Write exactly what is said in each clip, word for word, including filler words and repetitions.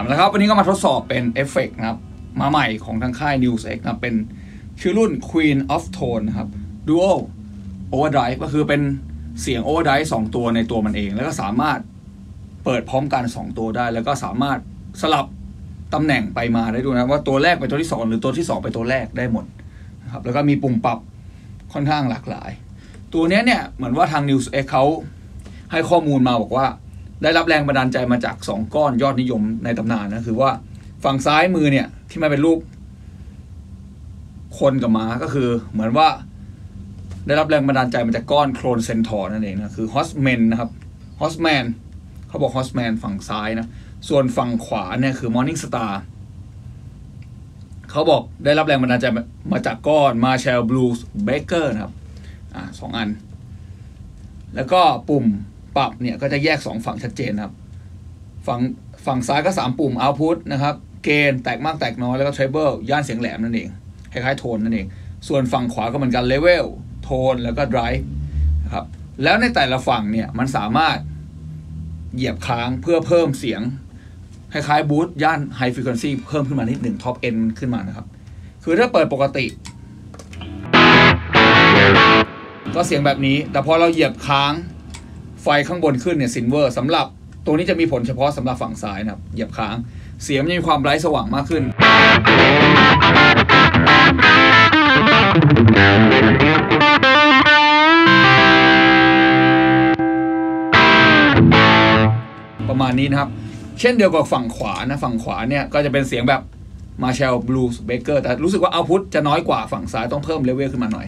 แล้วครับวันนี้ก็มาทดสอบเป็นเอฟเฟกต์นะครับมาใหม่ของทางค่าย NewsX นะเป็นชื่อรุ่น Queen of Tone นะครับ Dual Overdrive ก็คือเป็นเสียง Overdrive สองตัวในตัวมันเองแล้วก็สามารถเปิดพร้อมกันสองตัวได้แล้วก็สามารถสลับตำแหน่งไปมาได้ด้วยนะว่าตัวแรกไปตัวที่สองหรือตัวที่สองไปตัวแรกได้หมดนะครับแล้วก็มีปุ่มปรับค่อนข้างหลากหลายตัวนี้เนี่ยเหมือนว่าทาง NewsX เขาให้ข้อมูลมาบอกว่าได้รับแรงบันดาลใจมาจากสองก้อนยอดนิยมในตำนานนะคือว่าฝั่งซ้ายมือเนี่ยที่มันเป็นรูปคนกับม้าก็คือเหมือนว่าได้รับแรงบันดาลใจมาจากก้อนโคลนเซนทอร์นั่นเองนะคือฮอสแมนนะครับฮอสแมนเขาบอกฮอสแมนฝั่งซ้ายนะส่วนฝั่งขวาเนี่ยคือมอร์นิ่งสตาร์เขาบอกได้รับแรงบันดาลใจมาจากก้อนมาแชลบลูส์เบเกอร์นะครับอ่าสองอันแล้วก็ปุ่มปรับเนี่ยก็จะแยกสองฝั่งชัดเจนครับฝั่งฝั่งซ้ายก็สามปุ่ม output นะครับเกณฑ์แตกมากแตกน้อยแล้วก็ treble ย่านเสียงแหลมนั่นเองคล้ายๆโทนนั่นเองส่วนฝั่งขวาก็เหมือนกัน level โทนแล้วก็ drive นะครับแล้วในแต่ละฝั่งเนี่ยมันสามารถเหยียบค้างเพื่อเพิ่มเสียงคล้ายๆบูสต์ย่าน high frequency เพิ่มขึ้นมานิดหนึ่ง top end ขึ้นมานะครับคือถ้าเปิดปกติก็เสียงแบบนี้แต่พอเราเหยียบค้างไฟข้างบนขึ้นเนี่ยซินเวอร์สำหรับตัวนี้จะมีผลเฉพาะสำหรับฝั่งซ้ายนะครับเหยียบค้างเสียงจะมีความไบรท์สว่างมากขึ้นประมาณนี้นะครับเช่นเดียวกับฝั่งขวานะฝั่งขวาเนี่ยก็จะเป็นเสียงแบบ Marshall Blues Baker แต่รู้สึกว่า output จะน้อยกว่าฝั่งซ้ายต้องเพิ่มเลเวลขึ้นมาหน่อย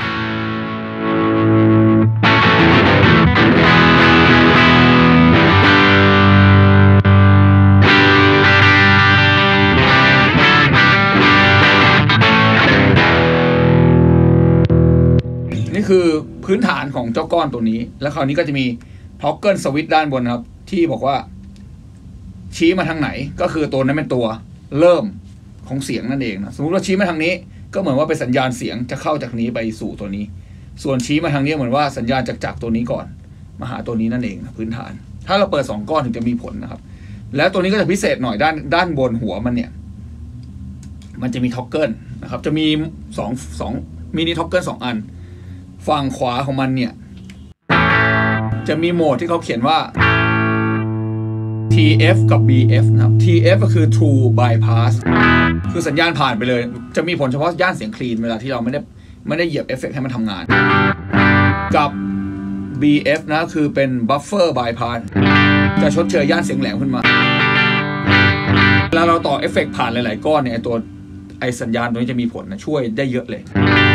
นี่คือพื้นฐานของเจ้าก้อนตัวนี้แล้วคราวนี้ก็จะมีท็อกเกิลสวิตช์ด้านบนครับที่บอกว่าชี้มาทางไหนก็คือตัวนั้นเป็นตัวเริ่มของเสียงนั่นเองนะสมมติว่าชี้มาทางนี้ก็เหมือนว่าเป็นสัญญาณเสียงจะเข้าจากนี้ไปสู่ตัวนี้ส่วนชี้มาทางนี้เหมือนว่าสัญญาณจากจากตัวนี้ก่อนมาหาตัวนี้นั่นเองนะพื้นฐานถ้าเราเปิดสองก้อนถึงจะมีผลนะครับแล้วตัวนี้ก็จะพิเศษหน่อยด้านด้านบนหัวมันเนี่ยมันจะมีท็อกเกิลนะครับจะมีสองสองมินิท็อกเกิลสองอันฝั่งขวาของมันเนี่ยจะมีโหมดที่เขาเขียนว่า ที เอฟ กับ บี เอฟ นะครับ ที เอฟ ก็คือ True Bypass คือสัญญาณผ่านไปเลยจะมีผลเฉพาะย่านเสียงคลีนเวลาที่เราไม่ได้ไม่ได้เหยียบเอฟเฟกต์ให้มันทำงานกับ บี เอฟ นะคือเป็น Buffer Bypass จะชดเชยย่านเสียงแหลมขึ้นมาเวลาเราต่อเอฟเฟกต์ผ่านหลายๆก้อนเนี่ยตัวไอสัญญาณตัวนี้จะมีผลนะช่วยได้เยอะเลย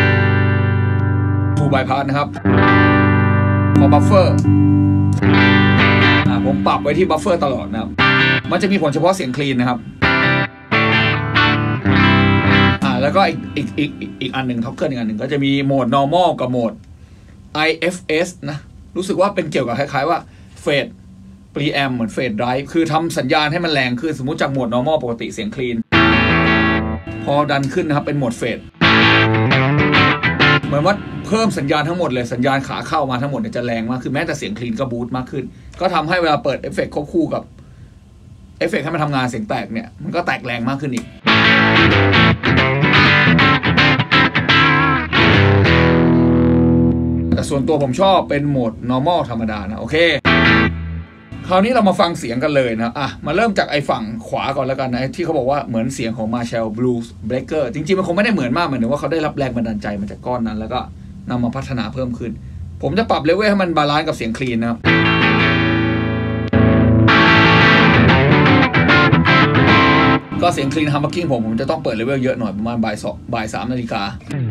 True Bypass นะครับพอ Buffer อ่าผมปรับไว้ที่ Buffer ตลอดนะครับมันจะมีผลเฉพาะเสียงคลีนนะครับอ่าแล้วก็อีกอีกอีกอีกอันหนึ่งท็อกเกิลอีกอันหนึ่งก็จะมีโหมด normal กับโหมด ไอ เอฟ เอส นะรู้สึกว่าเป็นเกี่ยวกับคล้ายๆว่า Fade Preamp เหมือน Fade Drive คือทำสัญญาณให้มันแรงขึ้นสมมุติจากโหมด normal ปกติเสียงคลีนพอดันขึ้นนะครับเป็นโหมด Fadeเหมือนว่าเพิ่มสัญญาณทั้งหมดเลยสัญญาณขาเข้ามาทั้งหมดเนี่ยจะแรงมากคือแม้แต่เสียงคลีนก็บูสต์มากขึ้นก็ทำให้เวลาเปิดเอฟเฟกต์ควบคู่กับเอฟเฟกต์ให้มันทำงานเสียงแตกเนี่ยมันก็แตกแรงมากขึ้นอีกแต่ส่วนตัวผมชอบเป็นโหมด normal ธรรมดานะโอเคคราวนี้เรามาฟังเสียงกันเลยนะอ่ะมาเริ่มจากไอ้ฝั่งขวาก่อนแล้วกันนะที่เขาบอกว่าเหมือนเสียงของ Marshall Blues Breaker จริงๆมันคงไม่ได้เหมือนมากเหมือนว่าเขาได้รับแรงบันดาลใจมาจากก้อนนั้นแล้วก็นำมาพัฒนาเพิ่มขึ้นผมจะปรับเลเวลให้มันบาลานซ์กับเสียงคลีนนะครับก็เสียงคลีนฮัมเบอร์กิ้งผมผมจะต้องเปิดเลเวลเยอะหน่อยประมาณบ่ายสองบ่ายสามนาฬิกา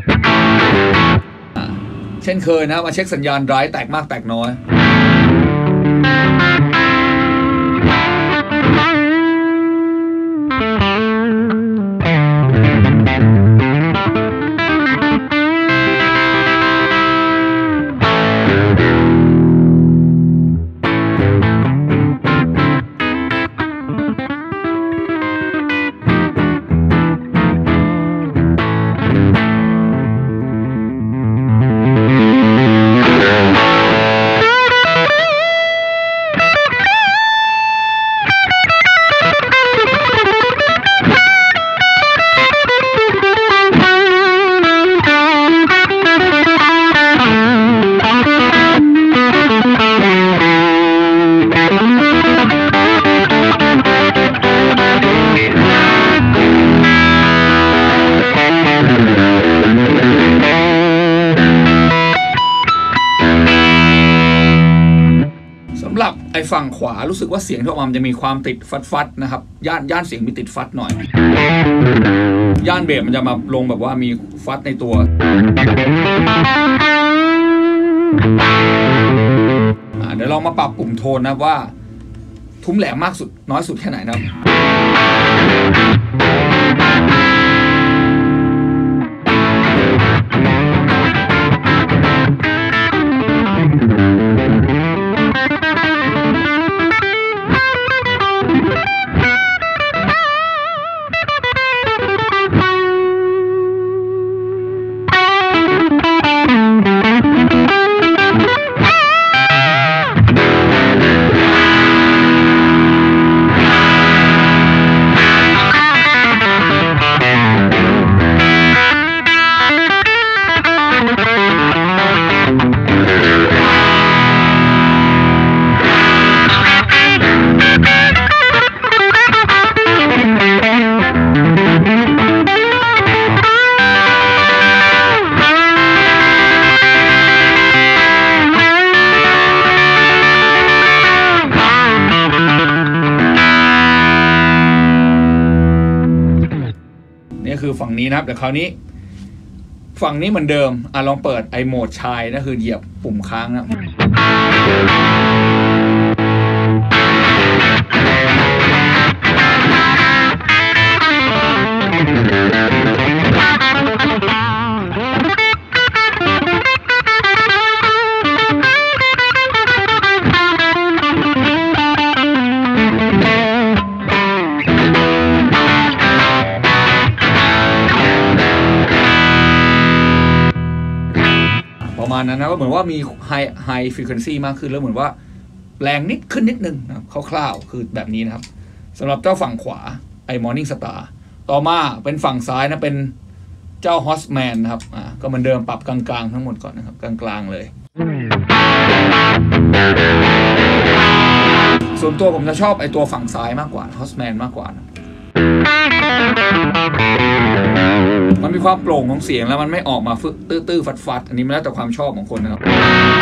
เช่นเคยนะมาเช็คสัญญาณไดรฟ์แตกมากแตกน้อยฝั่งขวารู้สึกว่าเสียงที่ออกมามันจะมีความติดฟัดๆนะครับย่านย่านเสียงมีติดฟัดหน่อยย่านเบสมันจะมาลงแบบว่ามีฟัดในตัวเดี๋ยวลองมาปรับปุ่มโทนนะว่าทุ้มแหลมมากสุดน้อยสุดแค่ไหนนะครับคือฝั่งนี้นะครับแต่คราวนี้ฝั่งนี้เหมือนเดิมอ่ะลองเปิดไอโหมดชายนั่นคือเหยียบปุ่มค้างนะประมาณนั้นนะก็เหมือนว่ามี high high frequency มากขึ้นแล้วเหมือนว่าแรงนิดขึ้นนิดนึงนะครับคร่าวๆคือแบบนี้นะครับสำหรับเจ้าฝั่งขวาไอ้ Morning Star ต่อมาเป็นฝั่งซ้ายนะเป็นเจ้า Hostman นะครับอ่าก็เหมือนเดิมปรับกลางๆทั้งหมดก่อนนะครับกลางๆเลยส่วนตัวผมจะชอบไอ้ตัวฝั่งซ้ายมากกว่า Hostman มากกว่านะมันมีความโปร่งของเสียงแล้วมันไม่ออกมาฟึตื้อๆฟัดๆอันนี้มันแล้วแต่ความชอบของคนนะครับ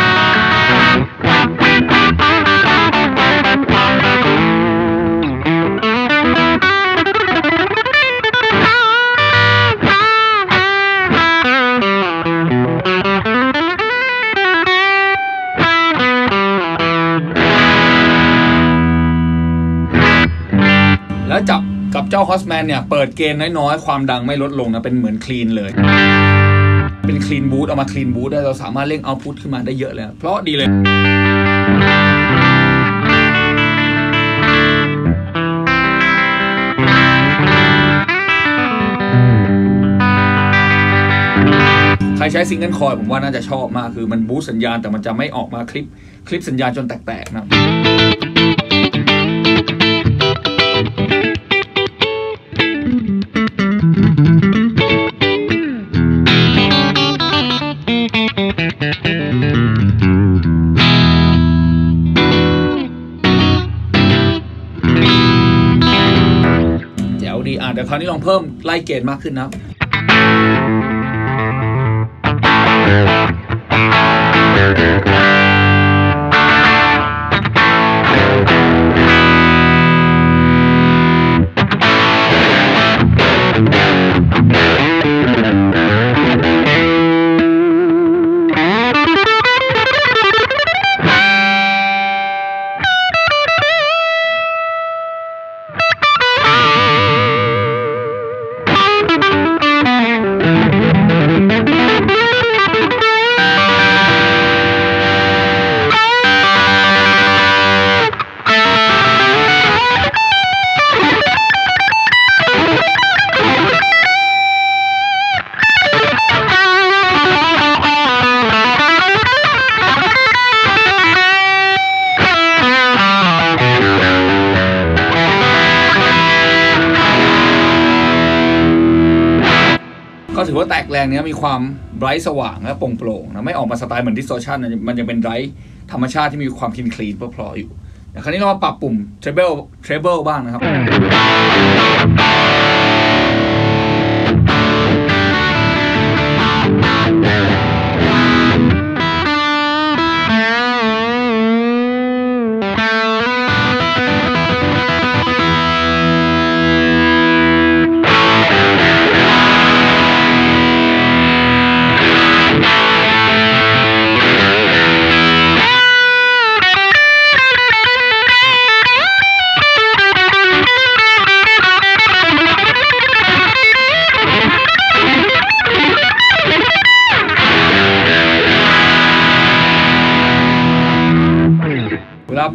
แล้วจับกับเจ้า Hostman เนี่ยเปิดเกณฑ์น้อยๆความดังไม่ลดลงนะเป็นเหมือนคลีนเลยเป็นคลีนบูทเอามาคลีนบูทได้เราสามารถเร่งเอาท์พุตขึ้นมาได้เยอะเลยเพราะดีเลยใครใช้ซิงเกิลคอยผมว่าน่าจะชอบมากคือมันบูสต์สัญญาณแต่มันจะไม่ออกมาคลิปคลิปสัญญาณจนแตกๆนะเดี๋ยวดีอ่ะเดี๋ยวคราวนี้ลองเพิ่มไล่เกณฑ์มากขึ้นนะก็ถือว่าแตกแรงเนี้ยมีความไบรท์สว่างและโปร่งโปร่งนะไม่ออกมาสไตล์เหมือน distortion นะมันยังเป็นไบรท์ธรรมชาติที่มีความคลีนคลีนเพลอๆอยู่แต่คราวนี้เรามาปรับปุ่ม treble treble บ้างนะครับ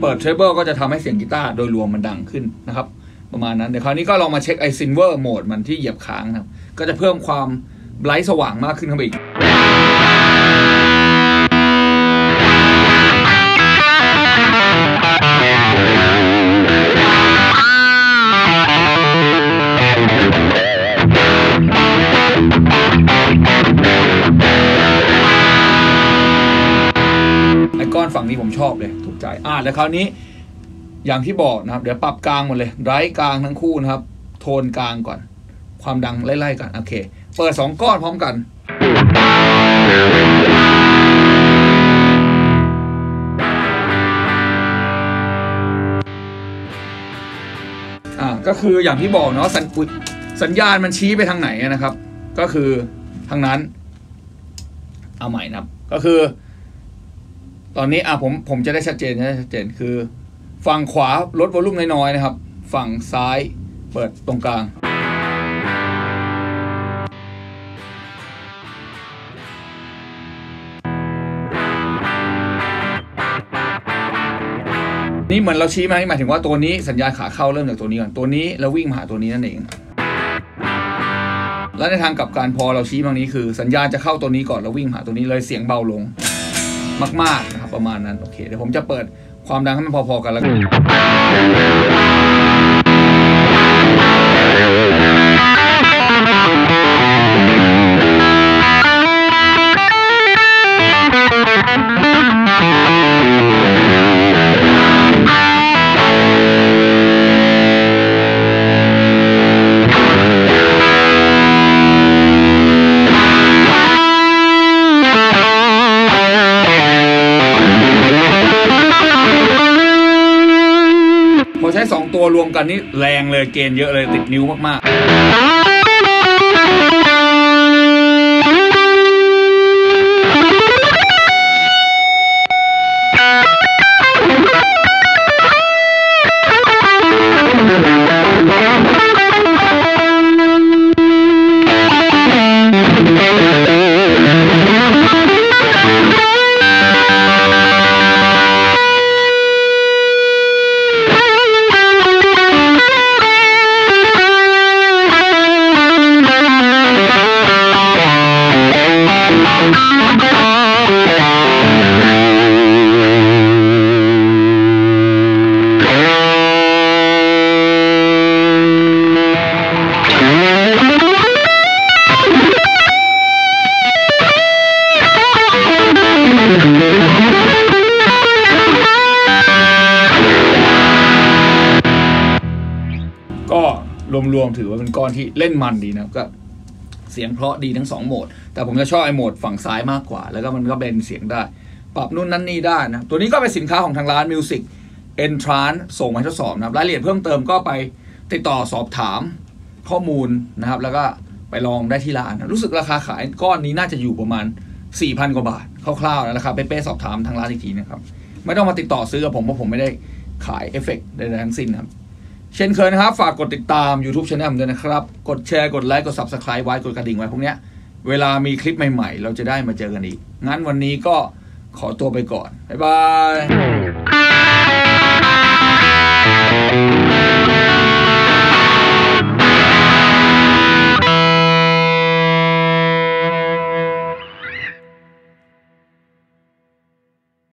เปิดเทรเบิลก็จะทำให้เสียงกีตาร์โดยรวมมันดังขึ้นนะครับประมาณนั้นเดี๋ยวคราวนี้ก็ลองมาเช็คไอซินเวอร์โหมดมันที่เหยียบค้างนะครับก็จะเพิ่มความไบรท์สว่างมากขึ้นเข้าไปอีกไอก้อนฝั่งนี้ผมชอบเลยถูกใจอ่าแล้วคราวนี้อย่างที่บอกนะครับเดี๋ยวปรับกลางหมดเลยไดรฟ์กลางทั้งคู่นะครับโทนกลางก่อนความดังไล่ๆกันโอเคเปิดสองก้อนพร้อมกันอ่าก็คืออย่างที่บอกเนาะสัญสัญญาณมันชี้ไปทางไหนนะครับก็คือทางนั้นเอาใหม่นะครับก็คือตอนนี้อ่ะผมผมจะได้ชัดเจนจะได้ชัดเจนคือฝั่งขวาลดวอลลุ่มน้อยๆนะครับฝั่งซ้ายเปิดตรงกลางนี่เหมือนเราชี้มานี่หมายถึงว่าตัวนี้สัญญาณขาเข้าเริ่มจากตัวนี้ก่อนตัวนี้แล้ววิ่งมาหาตัวนี้นั่นเองและในทางกลับกันพอเราชี้มานี้คือสัญญาณจะเข้าตัวนี้ก่อนแล้ววิ่งหาตัวนี้เลยเสียงเบาลงมากๆนะครับประมาณนั้นโอเคเดี๋ยวผมจะเปิดความดังให้มันพอๆกันแล้วกันพอใช้สองตัวรวมกันนี่แรงเลยเกณฑ์เยอะเลยติดนิ้วมากๆก็รวมๆถือว่าเป็นก้อนที่เล่นมันดีนะครับก็เสียงเพราะดีทั้งสองโหมดแต่ผมจะชอบไอโหมดฝั่งซ้ายมากกว่าแล้วก็มันก็เบนเสียงได้ปรับนู่นนั่นนี่ได้นะตัวนี้ก็เป็นสินค้าของทางร้าน Music Entrance ส่งมาทดสอบนะครับรายละเอียดเพิ่มเติมก็ไปติดต่อสอบถามข้อมูลนะครับแล้วก็ไปลองได้ที่ร้านนะรู้สึกราคาขายก้อนนี้น่าจะอยู่ประมาณ สี่พัน กว่าบาทคร่าวๆนะราคาเป๊ะๆสอบถามทางร้านอีกทีนะครับไม่ต้องมาติดต่อซื้อกับผมเพราะผมไม่ได้ขายเอฟเฟกต์ใดๆทั้งสิ้นครับเช่นเคยนะครับฝากกดติดตาม YouTube Channel ด้วยนะครับกดแชร์กดไลค์กด Subscribe ไว้กดกระดิ่งไว้พวกเนี้ยเวลามีคลิปใหม่ๆเราจะได้มาเจอกันอีกงั้นวันนี้ก็ขอตัวไปก่อนบ๊ายบาย